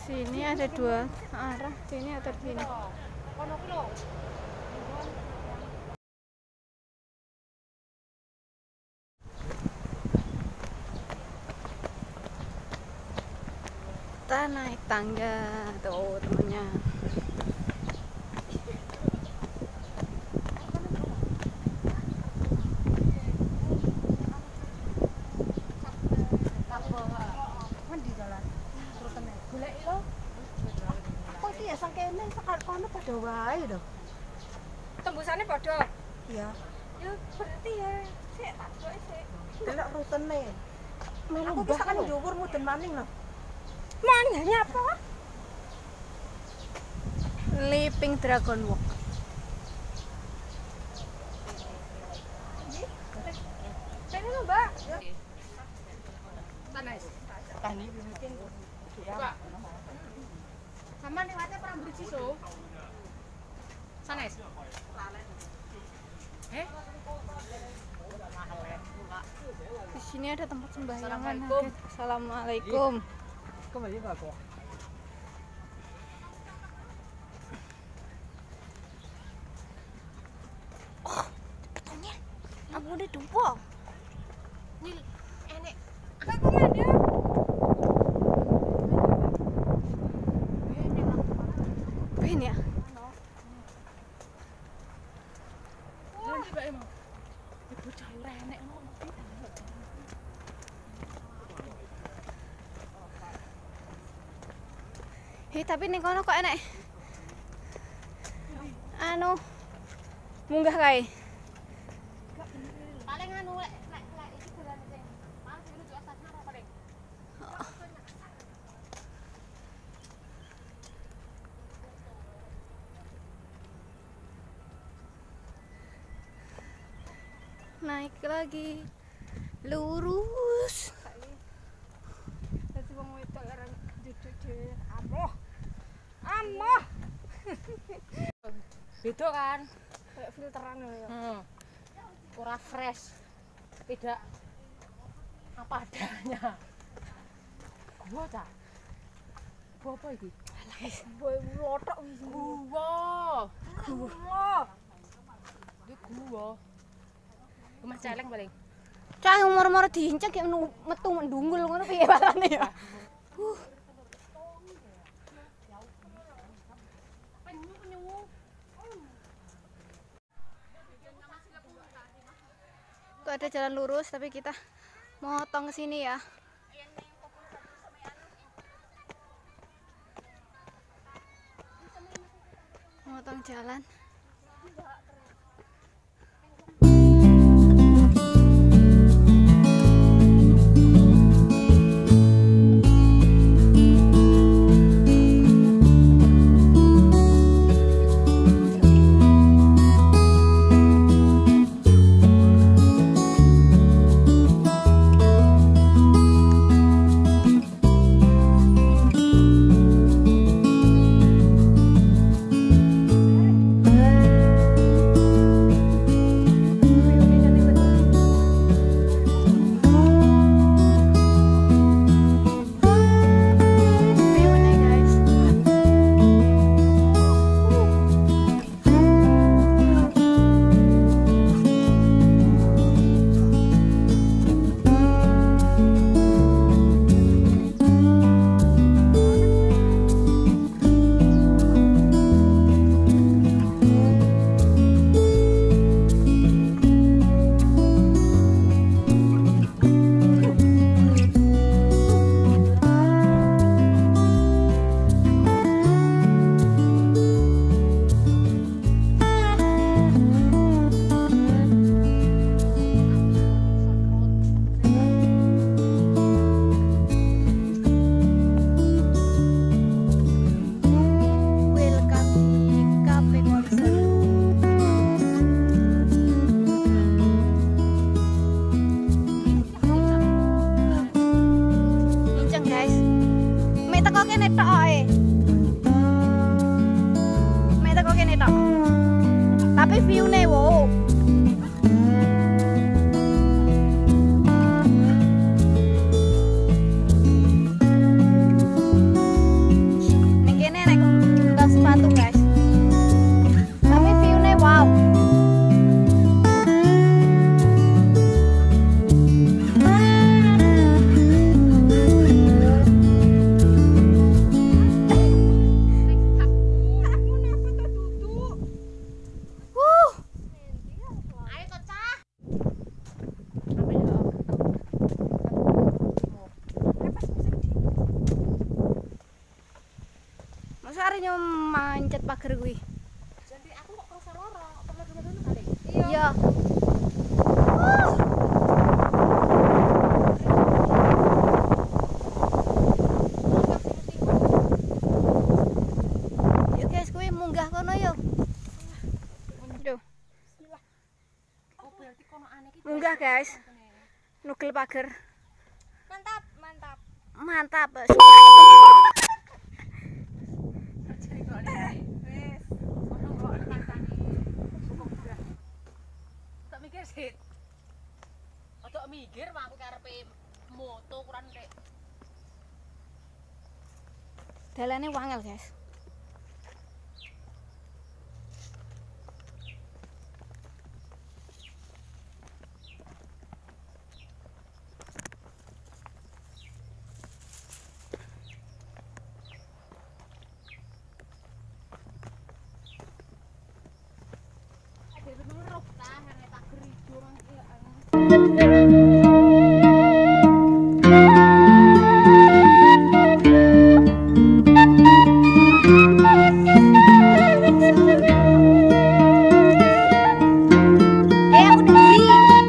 Sini ada dua arah, sini atau sini. Kita naik tangga tuh temennya. Padha wae lho. Tembusane padha. Iya. Ya berarti ya sik tak coba sik. Delok rutene. Aku bisa kan dhuwur mudun maning lho. Mananya apa? Leaping Dragon Walk. Ini lho, Mbak. Tani bikin Mbak. Sama lewatnya perang Briciso. Sanes. Di sini ada tempat sembahyangan. Assalamualaikum. Assalamualaikum. kembali Pak. Betulnya, aku udah dupo. Nil, enek. Apa komandan? Ben ya. Nanti Mbak emang. Ibu cah ora enek ngono. Tapi ning kono kok enek anu munggah kae. Paling anu lek iki bulan sing pas ngono juga asasna apa paling. Naik lagi lurus. Dadi wong wedok larang duduk dhewe. Amoh. Beda kan? Kayak filteran lho ya. Ora fresh. Tidak apa adanya. Gua ta. Gua apa iki? Boy lotok wis. Gua. Iki gua. Mas celeng paling. Cah umur-umur diincek yang metu mendunggul ngono piye balane ya. Tuh ada jalan lurus tapi kita motong ke sini ya. Motong jalan. Tapi view-ne wow. arep mancet pager kuwi. Jadi aku kok kerasa loro, kok mlebu-mlebu kali. Iya. Yuk guys, kuwi munggah kono yo. Aduh, Oh, berarti kono aneh iki. munggah guys. Nugel pager. Mantap, mantap. Mantap. Wes. Ono kok rasane. Tak mikir sih. Ojo mikir mah aku karepe moto kurang rek. Dalane wangel guys. Ada menurut tah nek tak gerijo mangke ya. Aku negeri.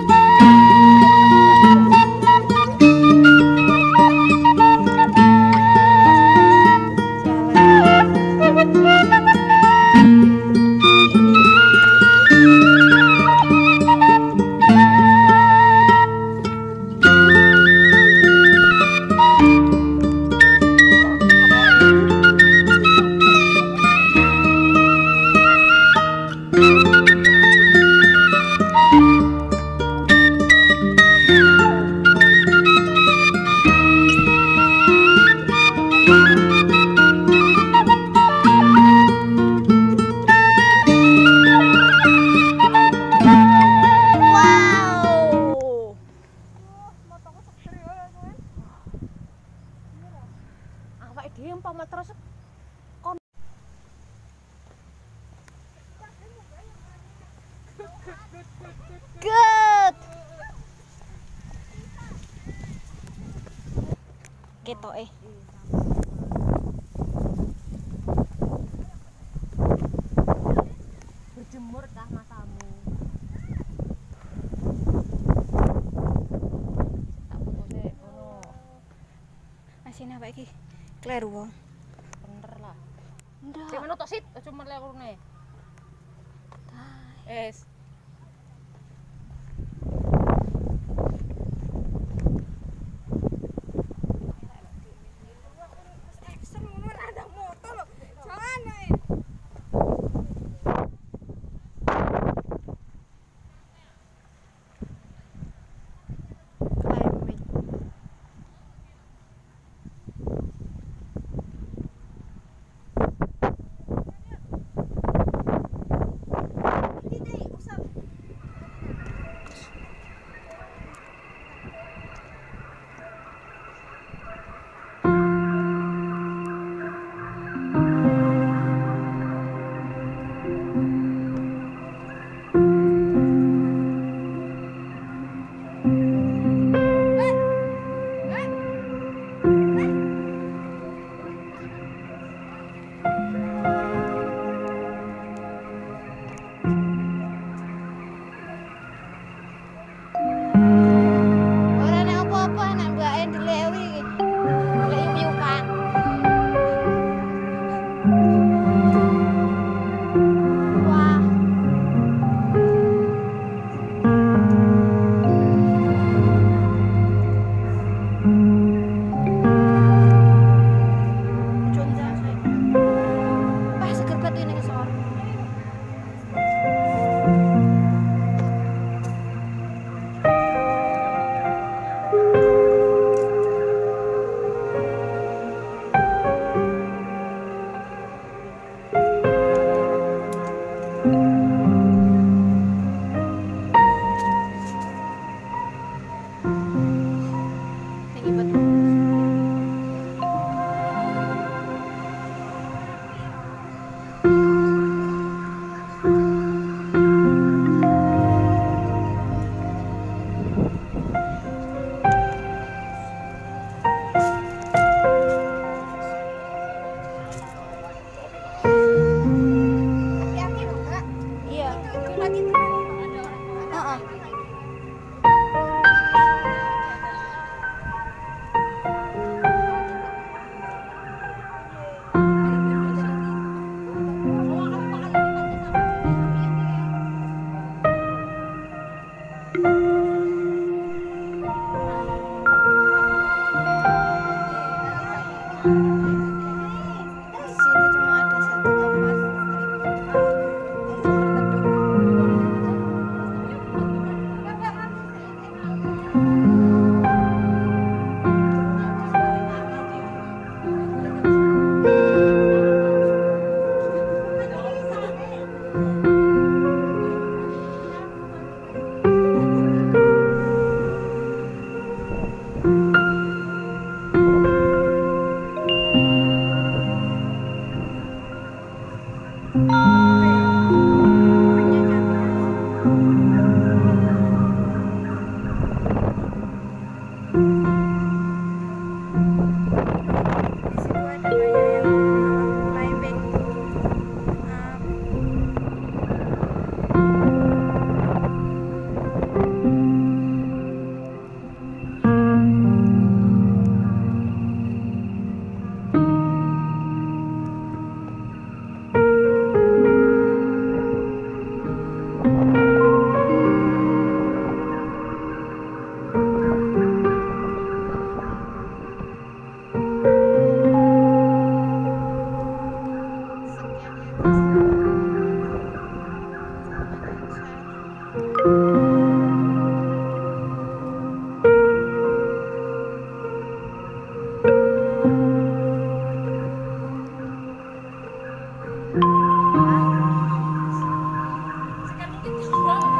Wow. Motoku seger ya, kan. Awake dhewe umpama terus Good. Ketoke. berjemur tah matamu. Tak foto sik ngono. Asine apa iki? Kleru wong. Bener lah. Ndak. Sik menutuk sit, aja melewurne. Es. Action ngono ada moto lho. Jangan ae. Climbing. Ini usap. Ora nek apa-apa nek mbake dilewi iki. Lek yuk-yukan. Wah. Contoh saya. Wah, seger banget ini kesor. Tinggi banget.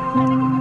Ini